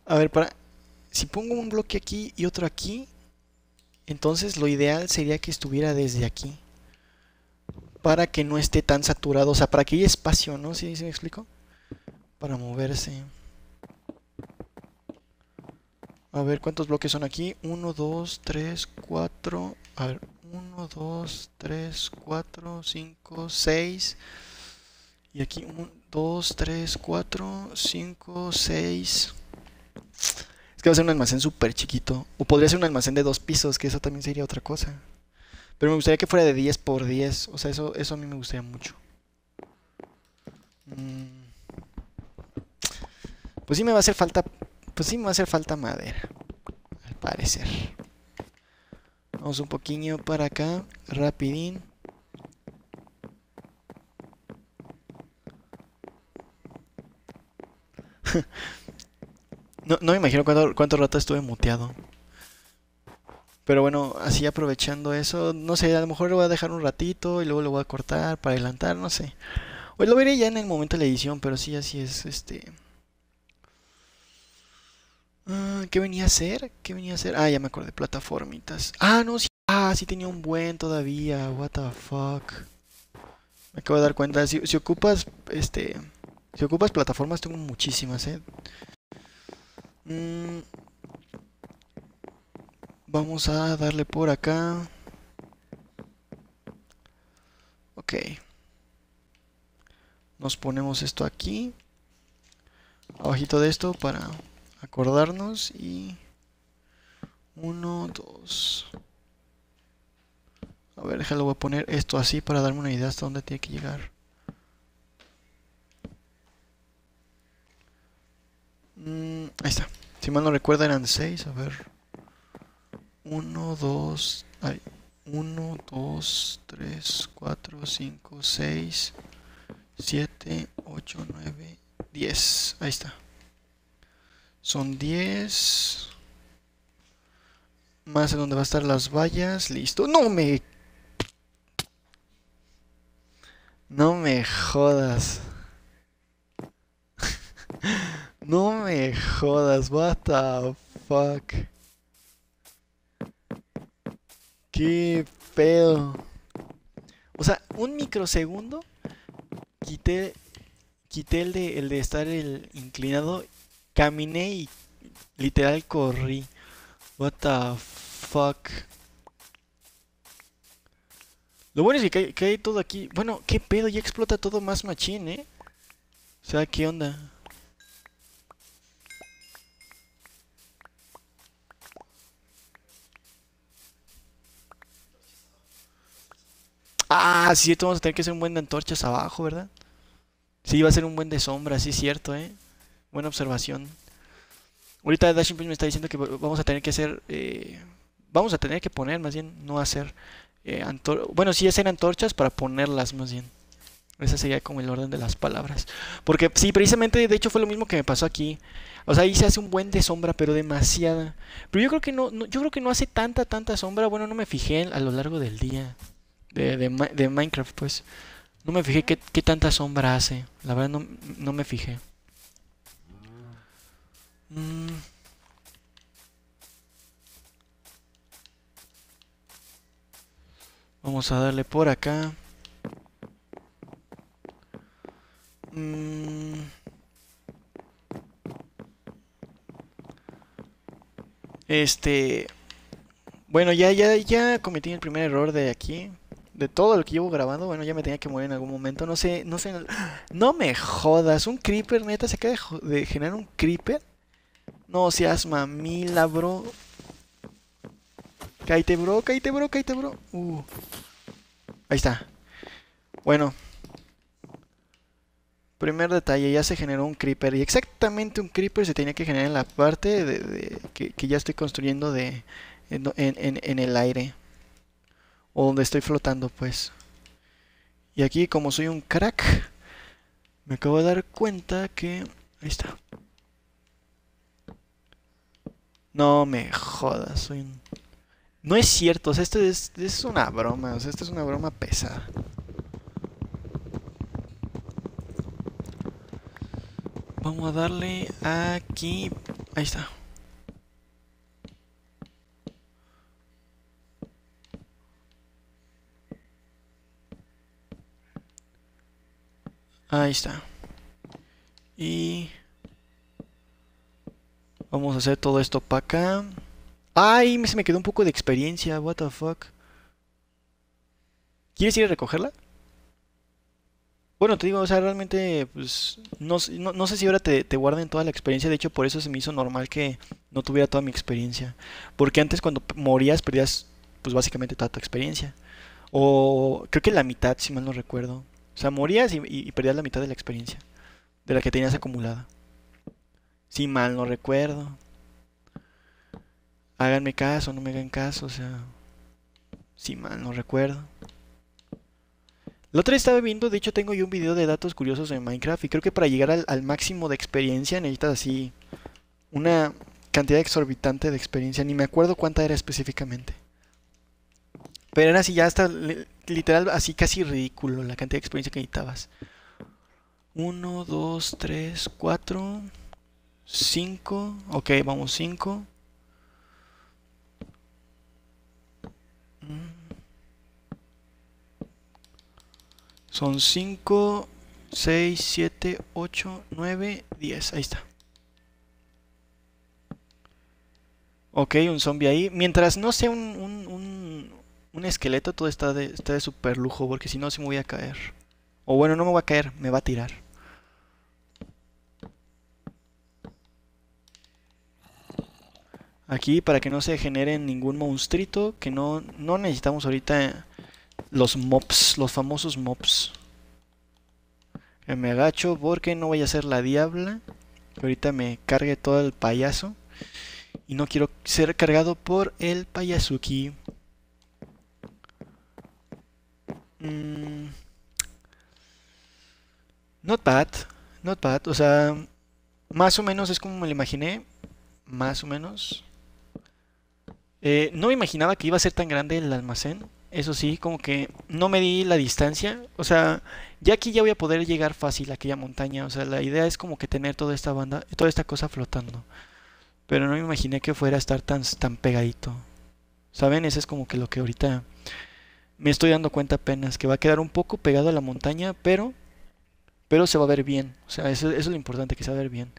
A ver, si pongo un bloque aquí y otro aquí, entonces lo ideal sería que estuviera desde aquí. Para que no esté tan saturado. O sea, para que haya espacio, ¿no? ¿Sí me explico? Para moverse. A ver, ¿cuántos bloques son aquí? Uno, 2, 3, 4. A ver, uno, 2, 3, 4, 5, 6. Y aquí 1, 2, 3, 4, 5, 6. Es que va a ser un almacén súper chiquito. O podría ser un almacén de 2 pisos, que eso también sería otra cosa. Pero me gustaría que fuera de 10 por 10. O sea, eso a mí me gustaría mucho. Mm, pues sí me va a hacer falta. Pues sí me va a hacer falta madera, al parecer. Vamos un poquillo para acá, rapidín. No me imagino cuánto rato estuve muteado. Pero bueno, así aprovechando eso, no sé, a lo mejor lo voy a dejar un ratito y luego lo voy a cortar para adelantar, no sé. Hoy lo veré ya en el momento de la edición, pero sí, así es, ¿qué venía a hacer? ¿Qué venía a hacer? Ah, ya me acordé, plataformitas. Ah, no, sí. Ah, sí tenía un buen todavía, what the fuck. Me acabo de dar cuenta, si ocupas, si ocupas plataformas, tengo muchísimas, eh. Mm, Vamos a darle por acá. Ok. Nos ponemos esto aquí. Abajito de esto para acordarnos. Y... uno, dos. A ver, déjalo, voy a poner esto así para darme una idea hasta dónde tiene que llegar. Ahí está. Si mal no recuerdo eran 6. A ver. Uno, 2. Ay. 1, 2, 3, 4, 5, 6, 7, 8, 9, 10. Ahí está. Son 10. Más en donde va a estar las vallas. Listo. No me jodas. No me jodas. What the fuck. Qué pedo. O sea, un microsegundo quité, quité el de estar inclinado. Caminé y literal corrí. What the fuck. Lo bueno es que cae todo aquí. Bueno, qué pedo, ya explota todo más machín, ¿eh? O sea, ¿qué onda? Ah, sí, cierto, vamos a tener que hacer un buen de antorchas abajo, ¿verdad? Sí, va a ser un buen de sombra, sí, cierto, ¿eh? Buena observación. Ahorita Dashing Prince me está diciendo que vamos a tener que hacer... vamos a tener que poner, más bien, no hacer... bueno, sí, hacer antorchas para ponerlas, más bien. Ese sería como el orden de las palabras. Porque sí, precisamente, de hecho fue lo mismo que me pasó aquí. O sea, ahí se hace un buen de sombra, pero demasiada. Pero yo creo que yo creo que no hace tanta sombra. Bueno, no me fijé a lo largo del día de Minecraft, pues. No me fijé qué tanta sombra hace. La verdad no me fijé. Mm, Vamos a darle por acá. Mm, este... Bueno, ya cometí el primer error de aquí. De todo lo que llevo grabando, bueno, ya me tenía que morir en algún momento. No sé. No me jodas, un creeper, neta, se acaba de generar un creeper. No seas mamila, bro. Cállate, bro, cállate, bro, cállate, bro. Ahí está. Bueno, primer detalle, ya se generó un creeper. Y exactamente un creeper se tenía que generar en la parte que ya estoy construyendo en el aire. O donde estoy flotando, pues. Y aquí, como soy un crack, me acabo de dar cuenta que... Ahí está. No me jodas, soy un... No es cierto, o sea, esto es una broma, o sea, esto es una broma pesada. Vamos a darle aquí. Ahí está. Ahí está. Y vamos a hacer todo esto para acá. Ay, se me quedó un poco de experiencia. What the fuck. ¿Quieres ir a recogerla? Bueno, te digo, o sea, realmente, pues, no sé si ahora te guarden toda la experiencia. De hecho, por eso se me hizo normal que no tuviera toda mi experiencia. Porque antes cuando morías, perdías, pues, básicamente toda tu experiencia. O creo que la mitad, si mal no recuerdo. O sea, morías y perdías la mitad de la experiencia. De la que tenías acumulada. Si mal no recuerdo. Háganme caso, no me hagan caso, o sea, si mal no recuerdo. La otra vez estaba viendo, de hecho tengo yo un video de datos curiosos en Minecraft y creo que para llegar al máximo de experiencia necesitas así una cantidad exorbitante de experiencia, ni me acuerdo cuánta era específicamente. Pero era así ya hasta literal así casi ridículo la cantidad de experiencia que necesitabas. Uno, 2, 3, 4, 5, ok, vamos 5. Son 5, 6, 7, 8, 9, 10. Ahí está. Ok, un zombie ahí. Mientras no sea un esqueleto, todo está de super lujo, porque si no, sí me voy a caer. O bueno, no me voy a caer, me va a tirar. Aquí, para que no se genere ningún monstruito, que no necesitamos ahorita los mobs, los famosos mobs. Me agacho porque no voy a ser la diabla. Que ahorita me cargue todo el payaso. Y no quiero ser cargado por el Payasuki. Not bad, not bad. O sea, más o menos es como me lo imaginé. Más o menos. No me imaginaba que iba a ser tan grande el almacén. Eso sí, como que no me di la distancia. O sea, ya aquí ya voy a poder llegar fácil a aquella montaña. O sea, la idea es como que tener toda esta banda, toda esta cosa flotando. Pero no me imaginé que fuera a estar tan pegadito. ¿Saben? Eso es como que lo que ahorita me estoy dando cuenta apenas. Que va a quedar un poco pegado a la montaña, pero se va a ver bien. O sea, eso es lo importante, que se va a ver bien.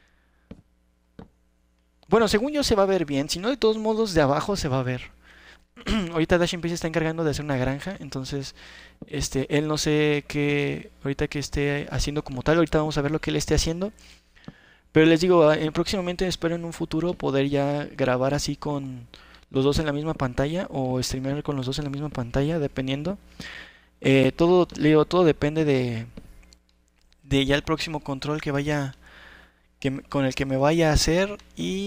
Bueno, según yo se va a ver bien. Si no, de todos modos, de abajo se va a ver. Ahorita Dash se está encargando de hacer una granja. Entonces, él no sé qué, ahorita que esté haciendo como tal. Ahorita vamos a ver lo que él esté haciendo. Pero les digo, próximamente espero en un futuro poder ya grabar así con los dos en la misma pantalla o streamear con los dos en la misma pantalla, dependiendo. Todo, le digo, todo depende de ya el próximo control que vaya, con el que me vaya a hacer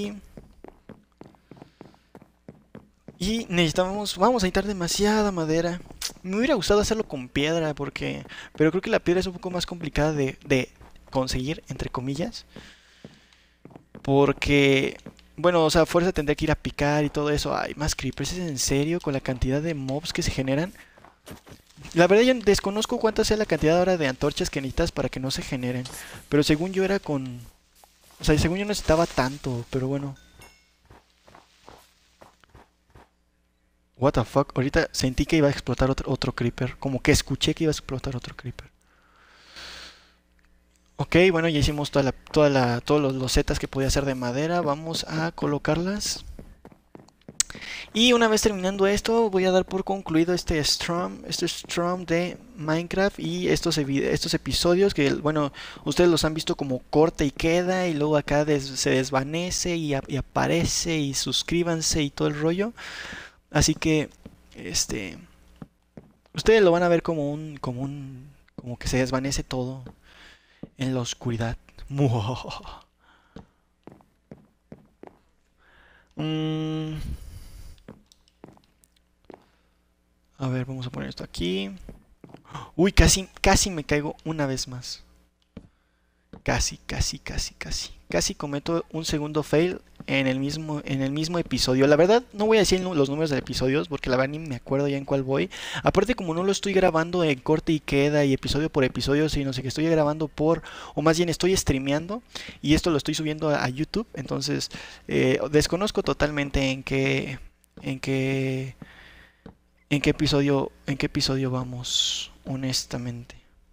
y vamos a necesitar demasiada madera. Me hubiera gustado hacerlo con piedra pero creo que la piedra es un poco más complicada de conseguir, entre comillas. Porque, bueno, o sea, fuerza tendría que ir a picar y todo eso. Ay, más creepers, ¿es en serio? Con la cantidad de mobs que se generan. La verdad yo desconozco cuánta sea la cantidad ahora de antorchas que necesitas para que no se generen. Pero según yo era con... O sea, según yo no necesitaba tanto, pero bueno. What the fuck, ahorita sentí que iba a explotar otro creeper. Como que escuché que iba a explotar otro creeper. Ok, bueno, ya hicimos todos los losetas que podía hacer de madera. Vamos a colocarlas. Y una vez terminando esto, voy a dar por concluido este Strom de Minecraft y estos episodios que, bueno, ustedes los han visto como corta y queda y luego acá se desvanece y aparece y suscríbanse y todo el rollo. Así que, ustedes lo van a ver como que se desvanece todo en la oscuridad. Mm, a ver, vamos a poner esto aquí. Uy, casi me caigo una vez más. Casi. Casi cometo un segundo fail en el mismo episodio. La verdad, no voy a decir los números de episodios porque la verdad ni me acuerdo ya en cuál voy. Aparte, como no lo estoy grabando en corte y queda y episodio por episodio, sino que estoy grabando o más bien estoy streameando y esto lo estoy subiendo a YouTube. Entonces, desconozco totalmente en qué, en qué episodio vamos, honestamente.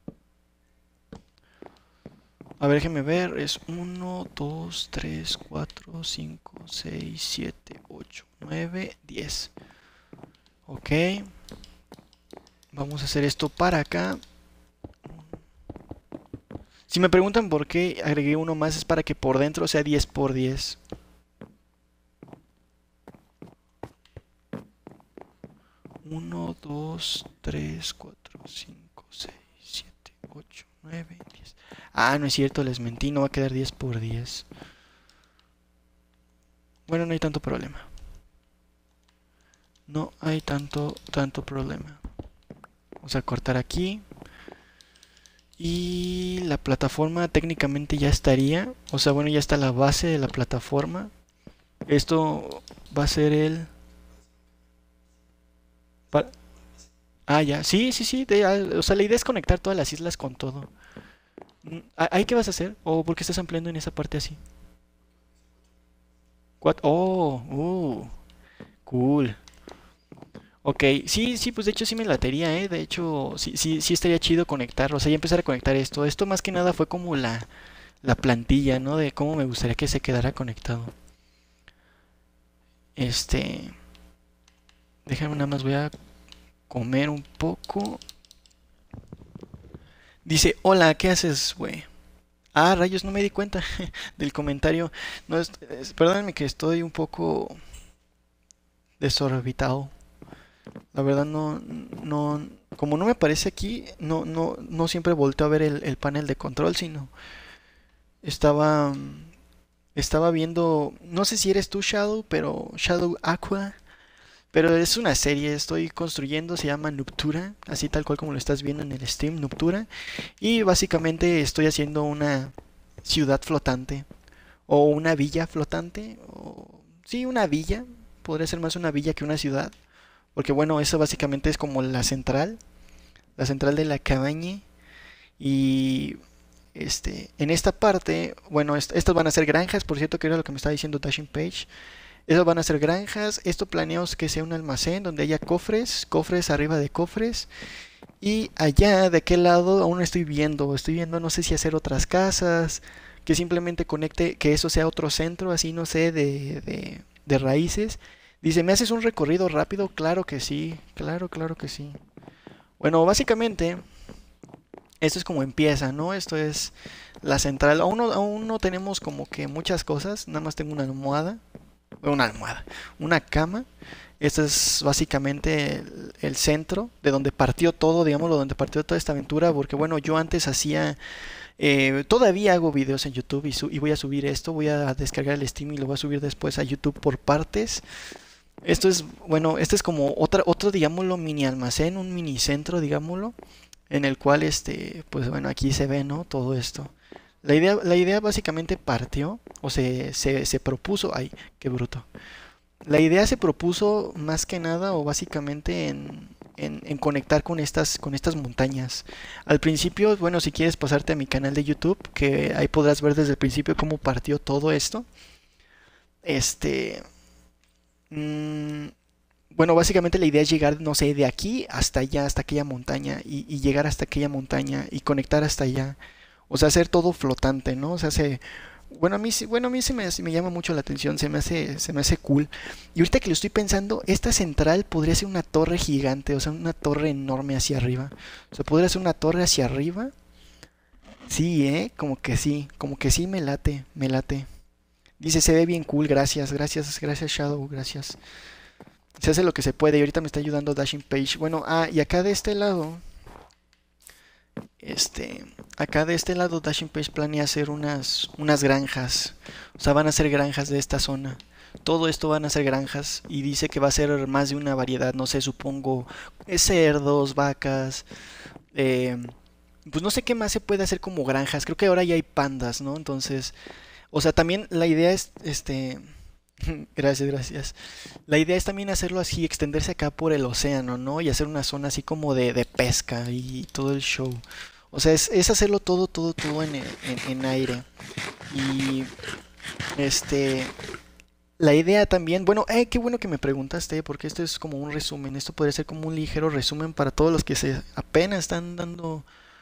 A ver, déjenme ver. Es 1, 2, 3, 4, 5, 6, 7, 8, 9, 10. Ok. Vamos a hacer esto para acá. Si me preguntan por qué agregué uno más, es para que por dentro sea 10 por 10. 1, 2, 3, 4, 5, 6, 7, 8, 9, 10. Ah, no es cierto, les mentí, no va a quedar 10 por 10. Bueno, no hay tanto problema. No hay tanto problema. Vamos a cortar aquí. Y la plataforma técnicamente ya estaría. O sea, bueno, ya está la base de la plataforma. Esto va a ser el... Ah, ya. Sí, sí, sí. O sea, la idea es conectar todas las islas con todo. ¿Ahí qué vas a hacer? ¿O por qué estás ampliando en esa parte así? Oh, cool. Ok, sí, sí, pues de hecho sí me latería, ¿eh? De hecho, sí, sí, sí estaría chido conectar, o sea, ya empezar a conectar esto. Esto más que nada fue como la plantilla, ¿no? De cómo me gustaría que se quedara conectado. Este... Déjame nada más, voy a comer un poco. Dice, hola, ¿qué haces, güey? Ah, rayos, no me di cuenta del comentario. No, perdónenme que estoy un poco desorbitado. La verdad como no me aparece aquí, no siempre volteo a ver el panel de control, sino estaba, estaba viendo, no sé si eres tú Shadow, pero Shadow Aqua, pero es una serie, estoy construyendo, se llama Nuptura, así tal cual como lo estás viendo en el stream, Nuptura, y básicamente estoy haciendo una ciudad flotante, o una villa flotante, o sí, una villa, podría ser más una villa que una ciudad. Porque bueno, eso básicamente es como la central de la cabaña. Y en esta parte, bueno, estas van a ser granjas, por cierto, que era lo que me estaba diciendo Dashing Page. Estas van a ser granjas. Esto planeamos que sea un almacén donde haya cofres, cofres arriba de cofres. Y allá, de aquel lado, aún estoy viendo, no sé si hacer otras casas, que simplemente conecte, que eso sea otro centro, así no sé, de raíces. Dice, ¿me haces un recorrido rápido? Claro que sí, claro que sí. Bueno, básicamente, esto es como empieza, ¿no? Esto es la central. Aún no tenemos como que muchas cosas, nada más tengo una almohada, una cama. Este es básicamente el centro de donde partió todo, digámoslo, donde partió toda esta aventura, porque bueno, yo antes hacía... todavía hago videos en YouTube y voy a subir esto, voy a descargar el Steam y lo voy a subir después a YouTube por partes. Esto es, bueno, este es como otro, digámoslo, mini almacén, un mini centro, digámoslo, en el cual, pues bueno, aquí se ve, ¿no? Todo esto. La idea básicamente partió, o se propuso, ay, qué bruto. La idea se propuso más que nada, o básicamente en conectar con estas montañas. Al principio, bueno, si quieres pasarte a mi canal de YouTube, que ahí podrás ver desde el principio cómo partió todo esto. Este, Mm, bueno, básicamente la idea es llegar, no sé, de aquí hasta allá, hasta aquella montaña, y llegar hasta aquella montaña y conectar hasta allá. O sea, hacer todo flotante, ¿no? O sea, bueno, a mí me llama mucho la atención, se me hace cool. Y ahorita que lo estoy pensando, esta central podría ser una torre gigante, o sea, una torre enorme hacia arriba. O sea, podría ser una torre hacia arriba. Sí, como que sí me late, me late. Dice, se ve bien cool, gracias, gracias, gracias Shadow, gracias. Se hace lo que se puede y ahorita me está ayudando Dashing Page. Bueno, y acá de este lado, acá de este lado Dashing Page planea hacer unas granjas. O sea, van a ser granjas de esta zona. Todo esto van a ser granjas y dice que va a ser más de una variedad, no sé, supongo, cerdos, vacas, eh, pues no sé qué más se puede hacer como granjas. Creo que ahora ya hay pandas, ¿no? Entonces, o sea, también la idea es, Gracias, gracias. La idea es también hacerlo así, extenderse acá por el océano, ¿no? Y hacer una zona así como de pesca y todo el show. O sea, es hacerlo todo, todo, todo en aire. Y este, la idea también, bueno, qué bueno que me preguntaste, porque esto es como un resumen. Esto podría ser como un ligero resumen para todos los que se apenas están dando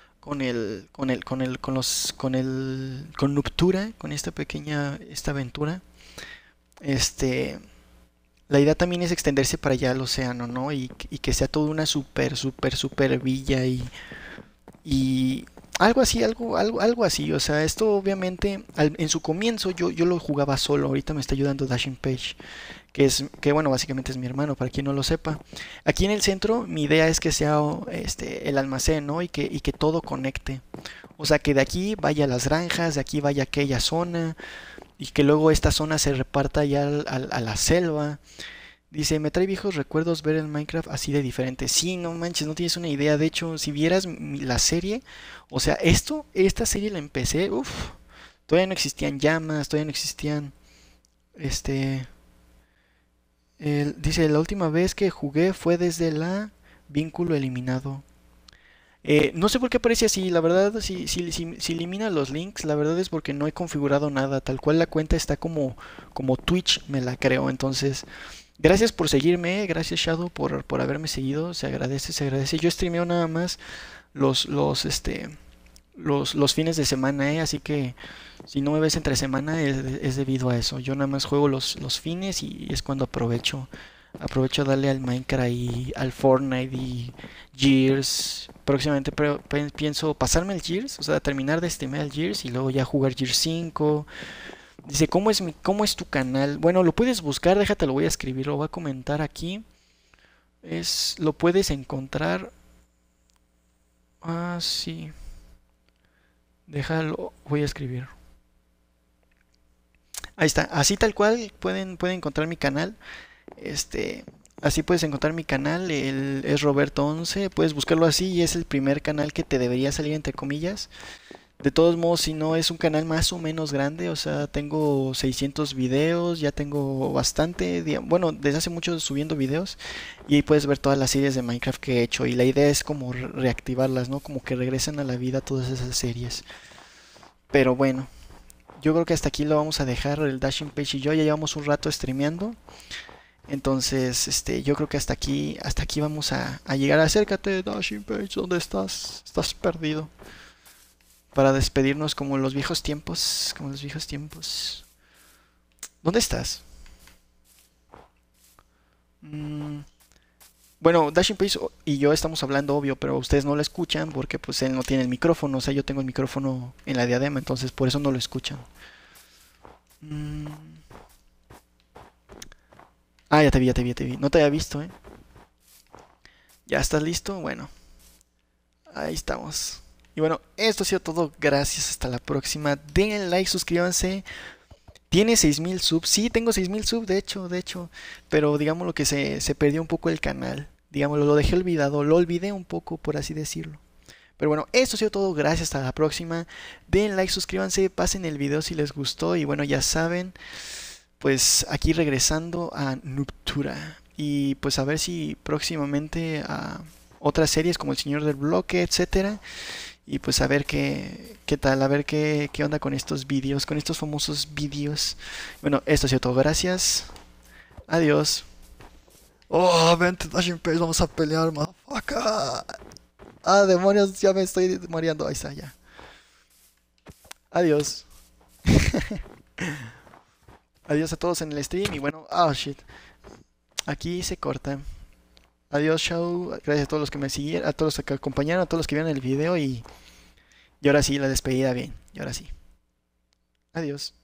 con Nuptura, con esta aventura. Este, la idea también es extenderse para allá al océano, ¿no? Y que sea toda una super, super, super villa y algo así, algo así. O sea, esto obviamente en su comienzo yo lo jugaba solo. Ahorita me está ayudando Dashing Page, que bueno, básicamente es mi hermano, para quien no lo sepa. Aquí en el centro, mi idea es que sea el almacén, ¿no? Y que todo conecte. O sea, que de aquí vaya a las granjas, de aquí vaya a aquella zona, y que luego esta zona se reparta ya a la selva. Dice, me trae viejos recuerdos ver el Minecraft así de diferente. Sí, no manches, no tienes una idea. De hecho, si vieras la serie, o sea, esta serie la empecé, uff, todavía no existían llamas, todavía no existían, este, dice, la última vez que jugué fue desde la vínculo eliminado. No sé por qué aparece así, la verdad, si elimina los links, la verdad es porque no he configurado nada, tal cual la cuenta está como Twitch, me la creo, entonces, gracias por seguirme, gracias Shadow por haberme seguido, se agradece, se agradece. Yo streameo nada más los, los, este, los fines de semana, así que si no me ves entre semana es debido a eso, yo nada más juego los fines y es cuando aprovecho a darle al Minecraft y al Fortnite y Gears. Próximamente pienso pasarme el Gears, o sea, terminar de streamear el Gears y luego ya jugar Gears 5. Dice, cómo es tu canal? Bueno, lo puedes buscar, déjate, lo voy a escribir, lo voy a comentar aquí. Lo puedes encontrar. Ah, sí. Déjalo, voy a escribir. Ahí está, así tal cual pueden encontrar mi canal. Este, así puedes encontrar mi canal, es Roberto11, puedes buscarlo así y es el primer canal que te debería salir entre comillas. De todos modos, si no es un canal más o menos grande, o sea, tengo 600 videos, ya tengo bastante, bueno, desde hace mucho subiendo videos y ahí puedes ver todas las series de Minecraft que he hecho y la idea es como reactivarlas, ¿no? Como que regresen a la vida todas esas series. Pero bueno, yo creo que hasta aquí lo vamos a dejar, el Dashing Page y yo ya llevamos un rato streameando. Entonces, yo creo que hasta aquí vamos a llegar. Acércate, Dashing Page, ¿dónde estás? Estás perdido. Para despedirnos como en los viejos tiempos, como en los viejos tiempos. ¿Dónde estás? Mm, bueno, Dashing Page y yo estamos hablando, obvio, pero ustedes no lo escuchan porque pues él no tiene el micrófono. O sea, yo tengo el micrófono en la diadema, entonces por eso no lo escuchan. Mm, ya te vi, ya te vi, ya te vi. No te había visto, ¿eh? ¿Ya estás listo? Bueno, ahí estamos. Y bueno, esto ha sido todo. Gracias. Hasta la próxima. Denle like, suscríbanse. Tiene 6000 subs. Sí, tengo 6000 subs, de hecho. Pero digamos lo que se perdió un poco el canal. Digamos, lo dejé olvidado. Lo olvidé un poco, por así decirlo. Pero bueno, esto ha sido todo. Gracias. Hasta la próxima. Den like, suscríbanse. Pasen el video si les gustó. Y bueno, ya saben. Pues aquí regresando a Nuptura. Y pues a ver si próximamente a otras series como El Señor del Bloque, etcétera. Y pues a ver qué tal, a ver qué onda con estos vídeos, con estos famosos vídeos. Bueno, esto ha sido todo, gracias. Adiós. Oh, vente, Dashing Page, vamos a pelear, motherfucker. Ah, demonios, ya me estoy mareando. Ahí está, ya. Adiós. Adiós a todos en el stream y bueno, oh shit. Aquí se corta. Adiós, show. Gracias a todos los que me siguieron, a todos los que acompañaron, a todos los que vieron el video y ahora sí, la despedida bien. Y ahora sí. Adiós.